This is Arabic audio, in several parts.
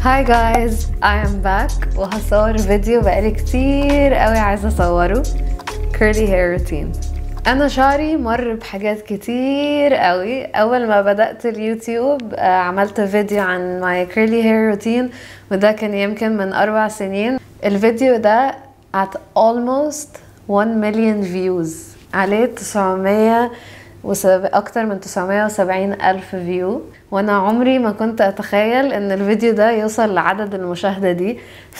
Hi guys, I am back وهصور فيديو بقالي كتير قوي عايزة اصوره. curly hair routine. انا شعري مر بحاجات كتير قوي. اول ما بدأت اليوتيوب عملت فيديو عن my curly hair routine وده كان يمكن من 4 سنين. الفيديو ده at almost 1 million views، عليه اكتر من 970 الف فيو، وانا عمري ما كنت اتخيل ان الفيديو ده يوصل لعدد المشاهدة دي،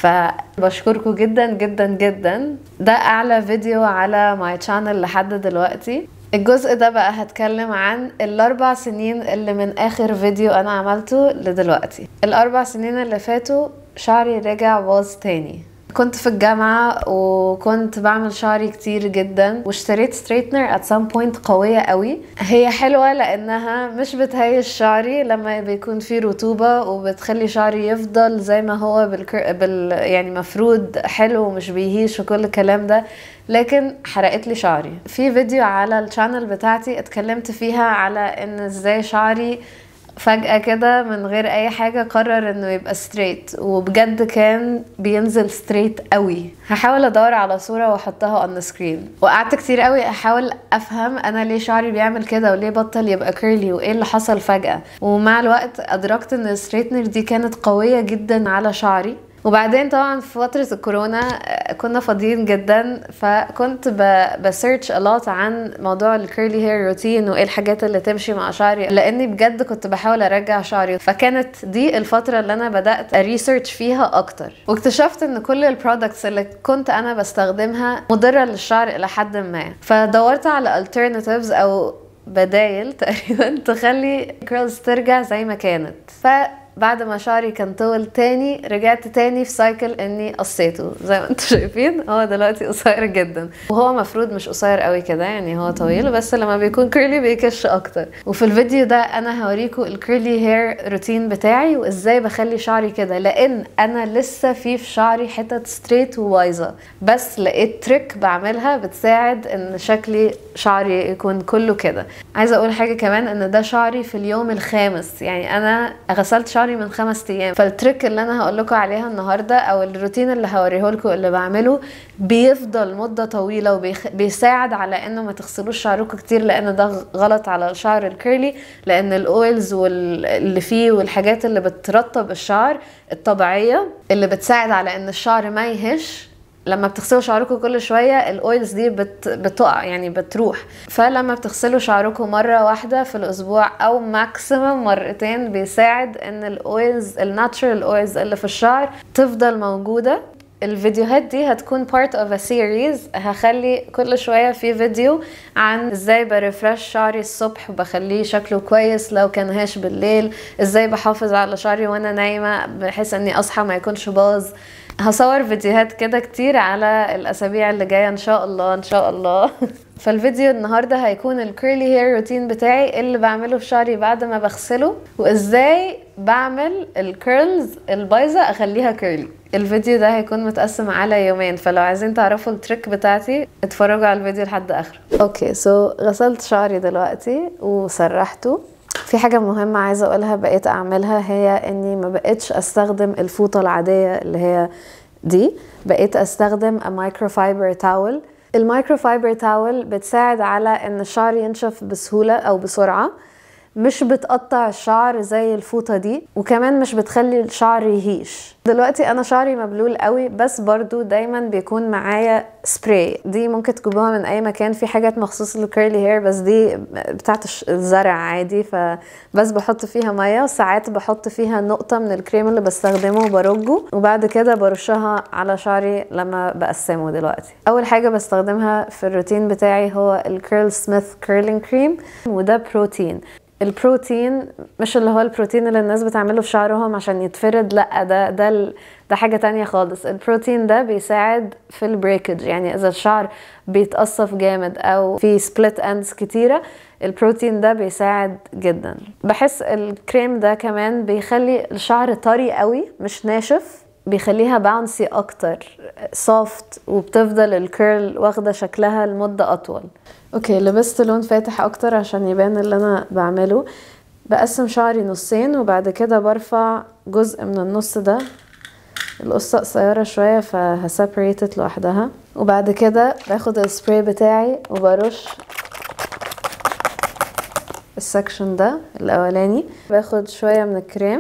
فبشكركم جدا جدا جدا. ده اعلى فيديو على ماي channel لحد دلوقتي. الجزء ده بقى هتكلم عن ال4 سنين اللي من اخر فيديو انا عملته لدلوقتي. ال4 سنين اللي فاتوا شعري رجع باظ تاني. كنت في الجامعة وكنت بعمل شعري كتير جدا، واشتريت ستريتنر at some point قوية قوي. هي حلوة لانها مش بتهيش شعري لما بيكون فيه رطوبة، وبتخلي شعري يفضل زي ما هو يعني مفروض حلو ومش بيهيش وكل الكلام ده، لكن حرقت لي شعري. في فيديو على الشانل بتاعتي اتكلمت فيها على ان ازاي شعري فجأة كده من غير اي حاجة قرر انه يبقى ستريت، وبجد كان بينزل ستريت قوي. هحاول ادور على صورة واحطها on the screen. وقعدت كتير قوي احاول افهم انا ليه شعري بيعمل كده وليه بطل يبقى كيرلي وايه اللي حصل فجأة. ومع الوقت ادركت ان الستريتنر دي كانت قوية جدا على شعري. وبعدين طبعا في فترة الكورونا كنا فاضيين جدا، فكنت بسيرش الوت عن موضوع الكيرلي هير روتين وايه الحاجات اللي تمشي مع شعري، لاني بجد كنت بحاول ارجع شعري. فكانت دي الفترة اللي انا بدأت اريسيرش فيها اكتر، واكتشفت ان كل البرودكتس اللي كنت انا بستخدمها مضرة للشعر الى حد ما. فدورت على alternatives او بدايل تقريبا تخلي كيرلز ترجع زي ما كانت. بعد ما شعري كان طول تاني رجعت تاني في سايكل اني قصيته زي ما انتم شايفين. هو دلوقتي قصير جدا، وهو مفروض مش قصير قوي كده، يعني هو طويل بس لما بيكون كيرلي بيكش اكتر. وفي الفيديو ده انا هوريكم الكيرلي هير روتين بتاعي وازاي بخلي شعري كده، لان انا لسه في شعري حتت ستريت ووايزه، بس لقيت تريك بعملها بتساعد ان شعري يكون كله كده. عايزه اقول حاجه كمان، ان ده شعري في اليوم الخامس، يعني انا غسلت شعري من 5 ايام. فالتريك اللي انا هقول لكم عليها النهارده او الروتين اللي هوريه لكم اللي بعمله بيفضل مده طويله، وبيساعد على انه ما تغسلوش شعركم كتير، لان ده غلط على الشعر الكيرلي، لان الاويلز اللي فيه والحاجات اللي بترطب الشعر الطبيعيه اللي بتساعد على ان الشعر ما يهش، لما بتغسلوا شعركم كل شوية الاويلز دي بتقع، يعني بتروح. فلما بتغسلوا شعركم مرة واحدة في الاسبوع او ماكسيمم مرتين، بيساعد ان الاويلز الناتشرال اويلز اللي في الشعر تفضل موجودة. الفيديوهات دي هتكون part of a series، هخلي كل شوية في فيديو عن ازاي بريفرش شعري الصبح وبخليه شكله كويس لو كان هاش بالليل، ازاي بحافظ على شعري وانا نايمة بحيث اني اصحى ما يكونش باظ. هصور فيديوهات كده كتير على الاسابيع اللي جايه ان شاء الله ان شاء الله. فالفيديو النهارده هيكون الكيرلي هير روتين بتاعي اللي بعمله في شعري بعد ما بغسله، وازاي بعمل الكيرلز البايظه اخليها كيرلي. الفيديو ده هيكون متقسم على يومين، فلو عايزين تعرفوا التريك بتاعتي اتفرجوا على الفيديو لحد اخره. اوكي غسلت شعري دلوقتي وسرحته. في حاجة مهمة عايزة اقولها بقيت اعملها، هي اني ما بقيتش استخدم الفوطة العادية اللي هي دي، بقيت استخدم مايكروفايبر تاول. المايكروفايبر تاول بتساعد على ان الشعر ينشف بسهولة او بسرعة، مش بتقطع الشعر زي الفوطة دي، وكمان مش بتخلي الشعر يهيش. دلوقتي انا شعري مبلول قوي، بس برضو دايما بيكون معايا سبراي. دي ممكن تجيبوها من اي مكان، في حاجات مخصوص للكيرلي هير بس دي بتاعت الزرع عادي، فبس بحط فيها مية، وساعات بحط فيها نقطة من الكريم اللي بستخدمه وبرجه، وبعد كده برشها على شعري لما بقسمه. دلوقتي اول حاجة بستخدمها في الروتين بتاعي هو الكيرل سميث كيرلينج كريم، وده بروتين. البروتين مش اللي هو البروتين اللي الناس بتعمله في شعرهم عشان يتفرد، لا ده حاجة تانية خالص. البروتين ده بيساعد في البريكج، يعني اذا الشعر بيتقصف جامد او في سبليت اندز كتيرة، البروتين ده بيساعد جدا. بحس الكريم ده كمان بيخلي الشعر طري قوي مش ناشف، بيخليها باونسي اكتر، سوفت، وبتفضل الكيرل واخدة شكلها لمدة اطول. اوكي لبست لون فاتح اكتر عشان يبان اللي انا بعمله. بقسم شعري نصين، وبعد كده برفع جزء من النص ده، القصة قصيرة شوية فهسيبريتت لوحدها. وبعد كده باخد السبراي بتاعي وبرش السكشن ده الاولاني، باخد شوية من الكريم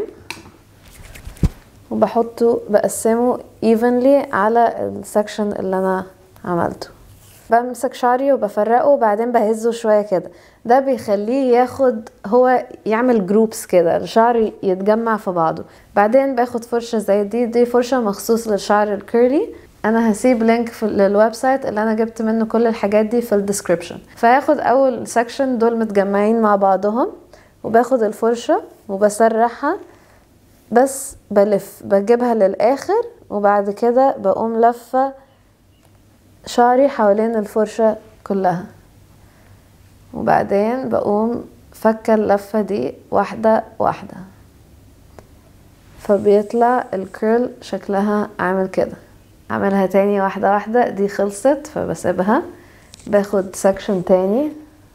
وبحطه بقسمه evenly على السكشن اللي انا عملته. بمسك شعري وبفرقه وبعدين بهزه شوية كده، ده بيخليه ياخد هو يعمل جروبس كده، الشعر يتجمع في بعضه. بعدين باخد فرشة زي دي فرشة مخصوص للشعر الكيرلي. انا هسيب لينك للويب سايت اللي انا جبت منه كل الحاجات دي في الديسكريبشن. فهاخد اول سكشن دول متجمعين مع بعضهم وباخد الفرشة وبسرحها، بس بلف بجيبها للاخر، وبعد كده بقوم لفة شعري حوالين الفرشة كلها، وبعدين بقوم فكة اللفة دي واحدة واحدة، فبيطلع الكيرل شكلها عامل كده. اعملها تاني واحدة واحدة، دي خلصت فبسيبها. باخد سكشن تاني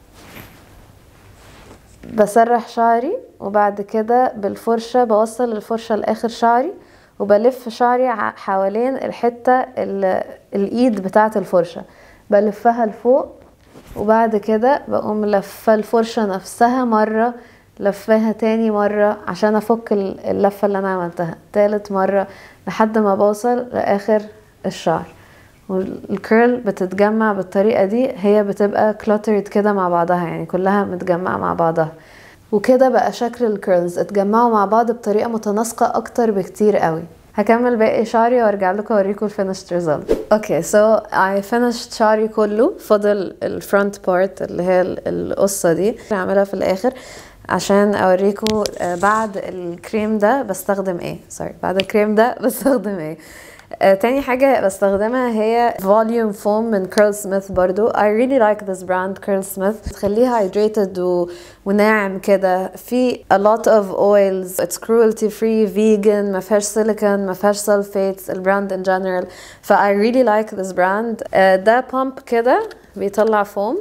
بسرح شعري، وبعد كده بالفرشة بوصل الفرشة لاخر شعري وبلف شعري حوالين الحتة الايد بتاعة الفرشة، بلفها لفوق، وبعد كده بقوم لفة الفرشة نفسها مرة، لفها تاني مرة عشان افك اللفة اللي انا عملتها، تالت مرة لحد ما بوصل لاخر الشعر. والكيرل بتتجمع بالطريقة دي، هي بتبقى كلوترد كده مع بعضها، يعني كلها متجمعة مع بعضها، وكده بقى شكل الكيرلز اتجمعوا مع بعض بطريقة متناسقة اكتر بكتير قوي. هكمل باقي شعري وارجع لكم اوريكم الفينيشد ريزلت. اوكي سو I finished شعري كله، فضل الفرونت بارت اللي هي القصة دي هعملها في الاخر عشان اوريكم بعد الكريم ده بستخدم ايه. بعد الكريم ده بستخدم ايه. تاني حاجة بستخدمها هي Volume Foam من كيرل سميث برضو. I really like this brand كيرل سميث، تخليها hydrated وناعم كده، في a lot of oils, it's cruelty free, vegan، ما فيهاش silicone، ما فيهاش sulfates، البراند in general. ف I really like this brand. ده pump كده بيطلع فوم،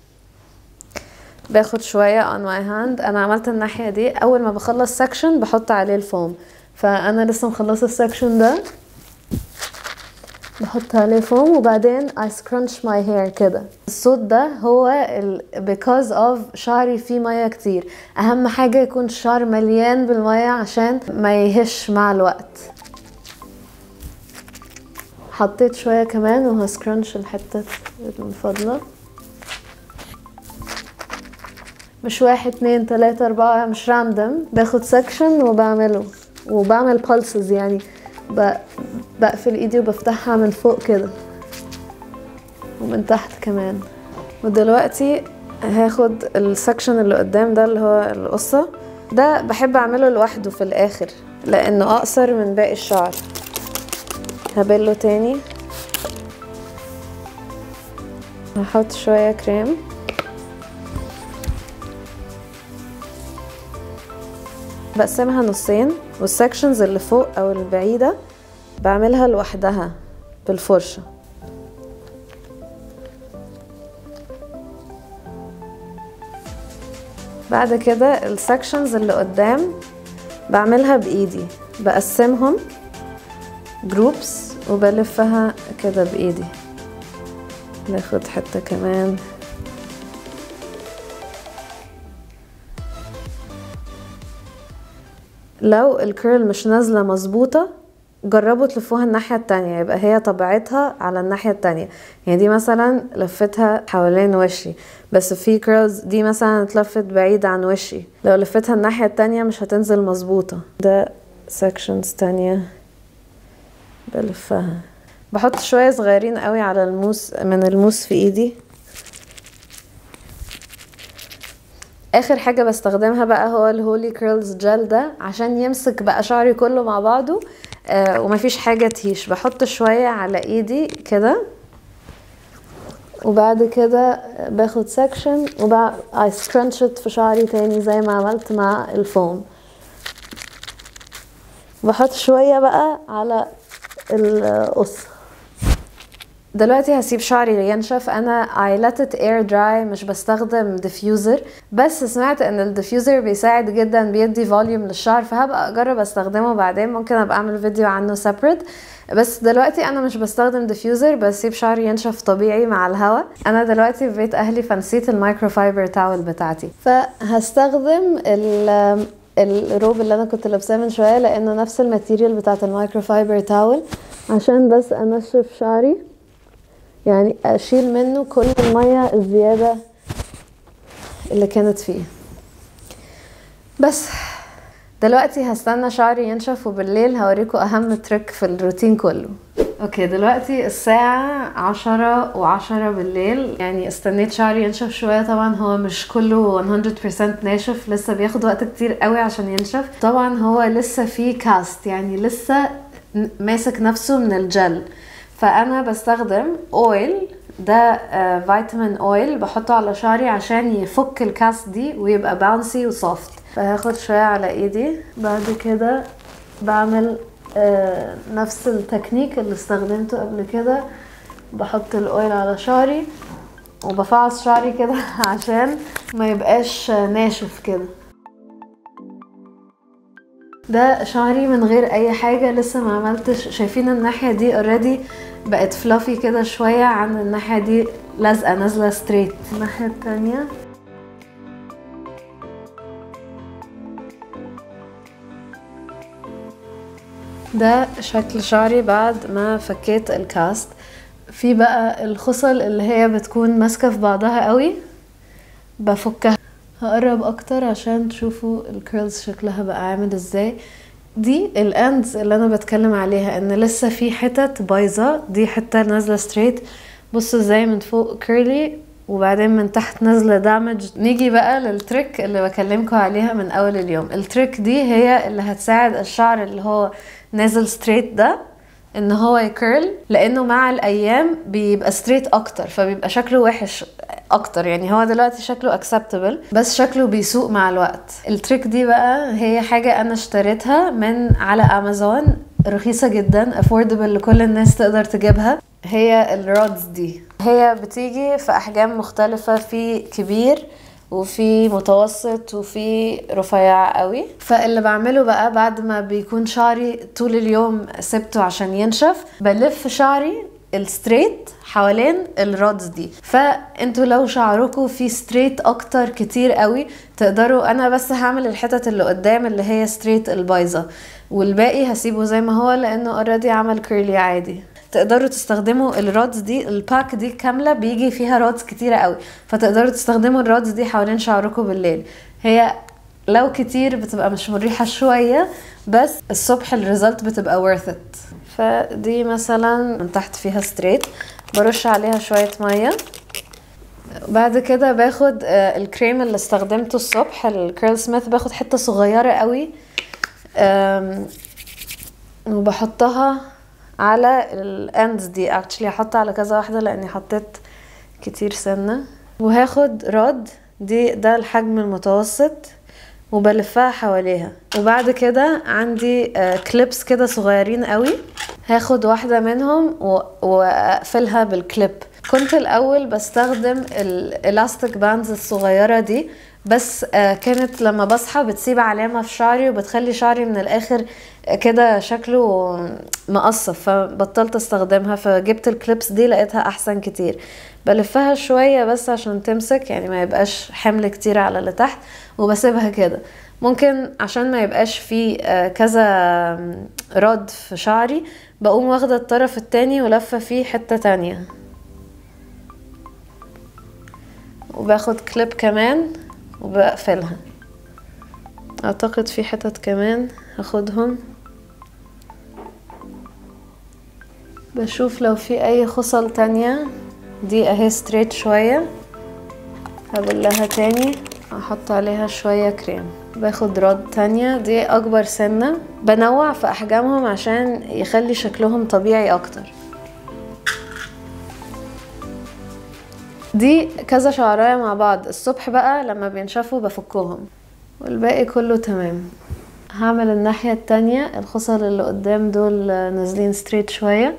باخد شوية on my hand. انا عملت الناحية دي، اول ما بخلص section بحط عليه الفوم، فانا لسه مخلصة السكشن ده بحط عليه فوم، وبعدين I scrunch my hair كده. الصوت ده هو because of شعري فيه مية كتير، اهم حاجة يكون الشعر مليان بالمية عشان ما يهش مع الوقت. حطيت شوية كمان وهسكرنش الحتة الفاضلة، مش 1 2 3 4، مش راندم، باخد سكشن وبعمله وبعمل pulses، يعني بقفل ايدي وبفتحها من فوق كده ومن تحت كمان. ودلوقتي هاخد السكشن اللي قدام ده اللي هو القصة ده، بحب اعمله لوحده في الاخر لانه اقصر من باقي الشعر. هبله تاني، هحط شوية كريم، بقسمها نصين، والسكشنز اللي فوق او البعيدة بعملها لوحدها بالفرشة. بعد كده السكشنز اللي قدام بعملها بايدي، بقسمهم جروبس وبلفها كده بايدي. ناخد حتة كمان، لو الكيرل مش نازلة مظبوطة جربوا تلفوها الناحية التانية، يبقى هي طبيعتها على الناحية التانية. يعني دي مثلا لفتها حوالين وشي، بس في كيرلز دي مثلا اتلفت بعيد عن وشي، لو لفتها الناحية التانية مش هتنزل مظبوطة. ده سكشنز تانية بلفها، بحط شوية صغيرين قوي على الموس من الموس في ايدي. اخر حاجة بستخدمها بقى هو الهولي كيرلز جل ده عشان يمسك بقى شعري كله مع بعضه ومفيش حاجة تهيش. بحط شوية على ايدي كده، وبعد كده باخد سكشن I scrunch it في شعري تاني زي ما عملت مع الفوم. بحط شوية بقى على القصة دلوقتي هسيب شعري ينشف. انا I let it air dry، مش بستخدم ديفيوزر، بس سمعت ان الديفيوزر بيساعد جدا، بيدي فوليوم للشعر، فهبقى اجرب استخدمه بعدين، ممكن ابقى اعمل فيديو عنه separate. بس دلوقتي انا مش بستخدم ديفيوزر، بسيب شعري ينشف طبيعي مع الهواء. انا دلوقتي في بيت اهلي فنسيت المايكرو فايبر تاول بتاعتي، فهستخدم الروب اللي انا كنت لابساه من شويه، لانه نفس الماتيريال بتاعت المايكرو فايبر تاول، عشان بس انشف شعري، يعني اشيل منه كل الميه الزياده اللي كانت فيه. بس دلوقتي هستنى شعري ينشف، وبالليل هوريكم اهم تريك في الروتين كله. اوكي، دلوقتي الساعة 10:10 بالليل، يعني استنيت شعري ينشف شوية. طبعا هو مش كله 100% ناشف، لسه بياخد وقت كتير قوي عشان ينشف. طبعا هو لسه فيه كاست، يعني لسه ماسك نفسه من الجل. فانا بستخدم اويل، ده فيتامين اويل، بحطه على شعري عشان يفك الكاست دي ويبقى باونسي وسوفت. فهاخد شوية على ايدي، بعد كده بعمل نفس التكنيك اللي استخدمته قبل كده، بحط الاويل على شعري وبفعص شعري كده عشان ما يبقاش ناشف كده. ده شعري من غير اي حاجة، لسه ما عملتش. شايفين الناحية دي اوريدي بقت فلافي كده شوية عن الناحية دي لازقة نازلة ستريت. الناحية التانية ده شكل شعري بعد ما فكيت الكاست. في بقى الخصل اللي هي بتكون ماسكة في بعضها قوي، بفكها. هقرب اكتر عشان تشوفوا الكيرلز شكلها بقى عامل ازاي. دي الاندز اللي انا بتكلم عليها، ان لسه في حتت بايظه، دي حته نازله ستريت. بصوا ازاي من فوق كيرلي وبعدين من تحت نازله دامج. نيجي بقى للتريك اللي بكلمكم عليها من اول اليوم. التريك دي هي اللي هتساعد الشعر اللي هو نازل ستريت ده ان هو يكيرل، لانه مع الايام بيبقى ستريت اكتر، فبيبقى شكله وحش اكتر. يعني هو دلوقتي شكله اكسبتبل، بس شكله بيسوء مع الوقت. التريك دي بقى هي حاجة انا اشتريتها من على امازون، رخيصة جدا، افوردبل لكل الناس تقدر تجيبها. هي الرودز دي هي بتيجي في احجام مختلفة، في كبير وفي متوسط وفي رفيع قوي. فاللي بعمله بقى بعد ما بيكون شعري طول اليوم سبته عشان ينشف، بلف شعري الستريت حوالين الرودز دي. فانتوا لو شعركم في ستريت اكتر كتير قوي تقدروا، انا بس هعمل الحتت اللي قدام اللي هي ستريت البايظه، والباقي هسيبه زي ما هو لانه اوريدي عمل كيرلي عادي. تقدروا تستخدموا الرودز دي، الباك دي كامله بيجي فيها رودز كتيره قوي، فتقدروا تستخدموا الرودز دي حوالين شعركم بالليل. هي لو كتير بتبقى مش مريحه شويه، بس الصبح الريزلت بتبقى worth it. فدي مثلا من تحت فيها ستريت، برش عليها شويه ميه. بعد كده باخد الكريم اللي استخدمته الصبح، الكيرل سميث، باخد حته صغيره قوي وبحطها على الاندز دي. اكشلي هحطها على كذا واحده لاني حطيت كتير سنه. وهاخد رود دي، ده الحجم المتوسط، وبلفها حواليها. وبعد كده عندي كليبس كده صغيرين قوي، هاخد واحده منهم واقفلها بالكليب. كنت الاول بستخدم الالاستيك باندز الصغيره دي، بس كانت لما بصحى بتسيب علامه في شعري وبتخلي شعري من الاخر كده شكله مقصف، فبطلت استخدمها. فجبت الكليبس دي لقيتها احسن كتير. بلفها شويه بس عشان تمسك، يعني ما يبقاش حمل كتير على اللي تحت، وبسيبها كده. ممكن عشان ما يبقاش فيه كذا رد في شعري، بقوم واخده الطرف التاني ولفه فيه حته تانية، وباخد كليب كمان وبقفلها. اعتقد في حتت كمان هاخدهم، بشوف لو في اي خصل تانية. دي اهي ستريت شوية، هبلها تاني، احط عليها شوية كريم. باخد رد تانية، دي اكبر سنة. بنوع في احجامهم عشان يخلي شكلهم طبيعي اكتر. دي كذا شعرايه مع بعض. الصبح بقى لما بينشفوا بفكهم، والباقي كله تمام. هعمل الناحية التانية، الخصل اللي قدام دول نازلين ستريت شوية،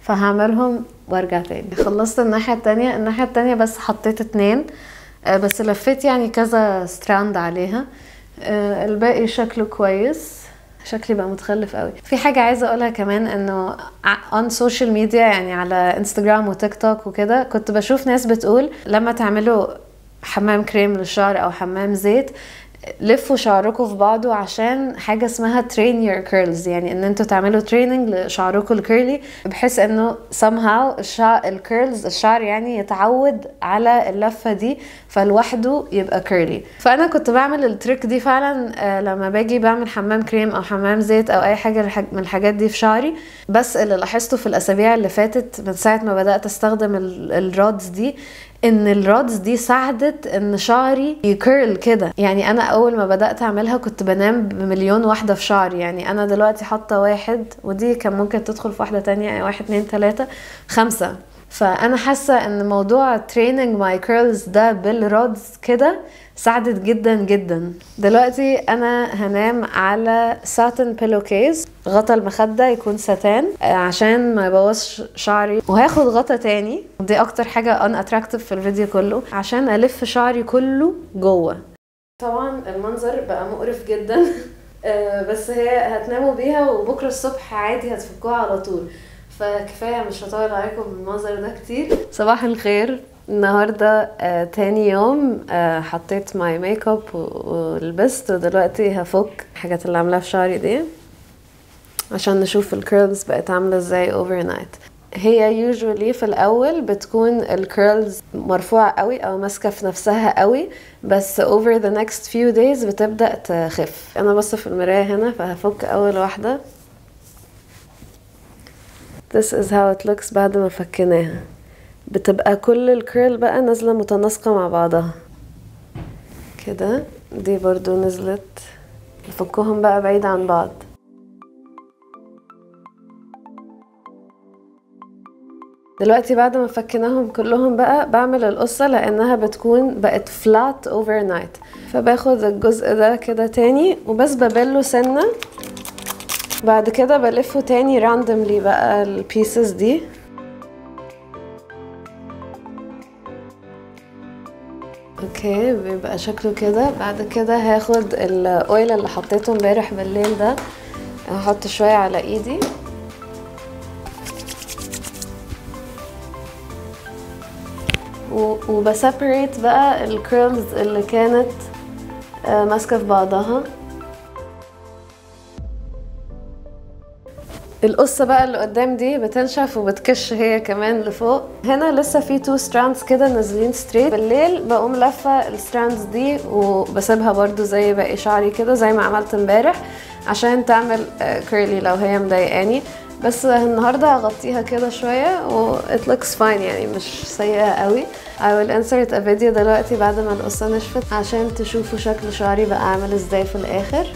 فهعملهم وارجع تاني. خلصت الناحية التانية بس حطيت 2 بس لفيت يعني كذا ستراند عليها. الباقي شكله كويس، شكلي بقى متخلف قوي. في حاجة عايزة اقولها كمان، انه on social media يعني على انستجرام وتيك توك وكده كنت بشوف ناس بتقول لما تعملوا حمام كريم للشعر او حمام زيت لفوا شعركم في بعضه عشان حاجة اسمها train your curls، يعني ان انتوا تعملوا training لشعركم الكيرلي بحيث انه somehow الشعر يعني يتعود على اللفة دي فلوحده يبقى كيرلي. فانا كنت بعمل التريك دي فعلا لما باجي بعمل حمام كريم او حمام زيت او اي حاجة من الحاجات دي في شعري. بس اللي لاحظته في الاسابيع اللي فاتت من ساعة ما بدأت استخدم الرودز دي، ان الرودز دي ساعدت ان شعري يكيرل كده. يعني انا اول ما بدأت اعملها كنت بنام بمليون واحدة في شعري، يعني انا دلوقتي حاطة 1 ودي كان ممكن تدخل في واحدة تانية، يعني 1 2 3 5. فانا حاسة ان موضوع training my curls ده بالرودز كده ساعدت جدا جدا. دلوقتي انا هنام على ساتن بيلو كيس، غطا المخدة يكون ساتان عشان ما يبوظش شعري، وهاخد غطا تاني دي اكتر حاجة unattractive في الفيديو كله عشان الف شعري كله جوه. طبعا المنظر بقى مقرف جدا بس هي هتناموا بيها وبكرة الصبح عادي هتفكوها على طول، فكفاية مش هطول عليكم بالمنظر ده كتير. صباح الخير. النهاردة تاني يوم حطيت ماي ميك اب ولبست، ودلوقتي هفك الحاجات اللي عاملاها في شعري دي عشان نشوف الكيرلز بقت عاملة ازاي overnight. هي usually في الاول بتكون الكيرلز مرفوعة قوي او ماسكة في نفسها قوي، بس over the next few days بتبدأ تخف. انا بص في المراية هنا فهفك اول واحدة. This is how it looks بعد ما فكناها. بتبقى كل الكيرل بقى نازلة متناسقة مع بعضها كده. دي برضو نزلت، نفكهم بقى بعيد عن بعض. دلوقتي بعد ما فكناهم كلهم بقى بعمل القصة لانها بتكون بقت flat overnight، فباخد الجزء ده كده تاني وبس ببله سنة، بعد كده بلفه تاني randomly بقى البيسز دي. اوكي بيبقى شكله كده. بعد كده هاخد الاويل اللي حطيته امبارح بالليل ده، هحط شوية على ايدي وبسيبريت بقى الكيرلز اللي كانت ماسكة في بعضها. القصة بقى اللي قدام دي بتنشف وبتكش هي كمان لفوق. هنا لسه في 2 strands كده نازلين ستريت. بالليل بقوم لفة الستراندز دي وبسيبها برضو زي باقي شعري كده زي ما عملت امبارح عشان تعمل كيرلي لو هي مضايقاني. بس النهاردة هغطيها كده شوية و it looks fine، يعني مش سيئة قوي. I will insert a video دلوقتي بعد ما القصة نشفت عشان تشوفوا شكل شعري بقى عامل ازاي في الاخر.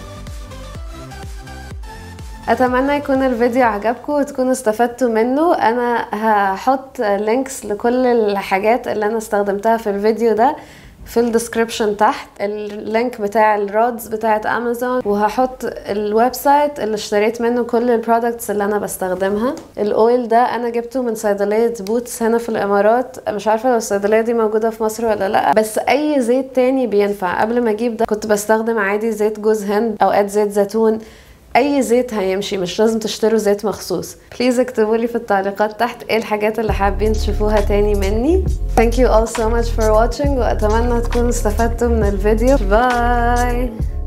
اتمنى يكون الفيديو عجبكم وتكونوا استفدتوا منه. انا هحط لينكس لكل الحاجات اللي انا استخدمتها في الفيديو ده في الديسكريبشن تحت، اللينك بتاع الرودز بتاعت امازون، وهحط الويب سايت اللي اشتريت منه كل البرودكتس اللي انا بستخدمها. الاويل ده انا جبته من صيدلية بوتس هنا في الامارات، مش عارفة لو الصيدلية دي موجودة في مصر ولا لا، بس اي زيت تاني بينفع. قبل ما اجيب ده كنت بستخدم عادي زيت جوز هند اوقات زيت زيتون، اي زيت هيمشي، مش لازم تشتروا زيت مخصوص. بليز اكتبوا لي في التعليقات تحت ايه الحاجات اللي حابين تشوفوها تاني مني. Thank you all so much for watching، واتمنى تكونوا استفدتوا من الفيديو. باي.